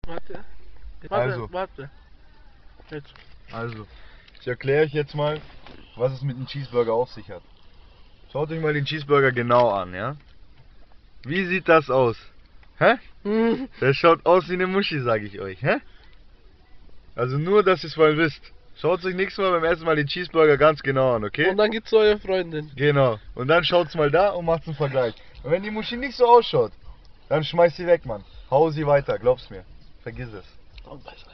Warte. Also. Warte. Jetzt. Also, ich erkläre euch jetzt mal, was es mit dem Cheeseburger auf sich hat. Schaut euch mal den Cheeseburger genau an, ja? Wie sieht das aus? Hä? Der schaut aus wie eine Muschi, sage ich euch, hä? Also nur, dass ihr es mal wisst. Schaut euch nächstes Mal beim ersten Mal den Cheeseburger ganz genau an, okay? Und dann geht's zu eurer Freundin. Genau. Und dann schaut's mal da und macht's einen Vergleich. Und wenn die Muschi nicht so ausschaut, dann schmeißt sie weg, Mann. Hau sie weiter, glaub's mir. Vergiss es.